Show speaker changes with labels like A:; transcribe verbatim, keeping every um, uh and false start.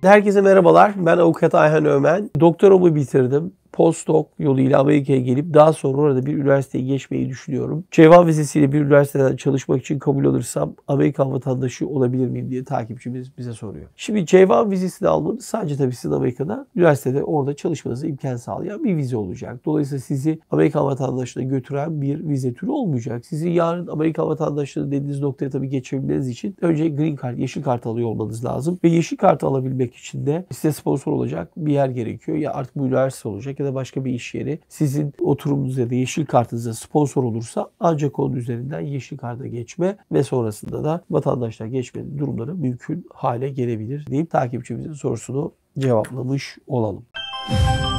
A: Herkese merhabalar. Ben Avukat Ayhan Ömen. Doktoramı bitirdim. Postdoc yoluyla Amerika'ya gelip daha sonra orada bir üniversiteye geçmeyi düşünüyorum. Cevap vizesiyle bir üniversiteden çalışmak için kabul alırsam Amerikan vatandaşı olabilir miyim diye takipçimiz bize soruyor. Şimdi Cevap vizesini almanız sadece tabii sizin Amerika'da üniversitede orada çalışmanıza imkan sağlayan bir vize olacak. Dolayısıyla sizi Amerikan vatandaşlığına götüren bir vize türü olmayacak. Sizin yarın Amerikan vatandaşlığı dediğiniz noktaya tabii geçebilmeniz için önce Green Card, yeşil kart alıyor olmanız lazım. Ve yeşil kart alabilmek için de size sponsor olacak bir yer gerekiyor. Ya artık bu üniversite olacak ya da başka bir iş yeri sizin oturumunuz ya da yeşil kartınıza sponsor olursa ancak onun üzerinden yeşil karta geçme ve sonrasında da vatandaşlığa geçme durumları mümkün hale gelebilir deyip takipçimizin sorusunu cevaplamış olalım.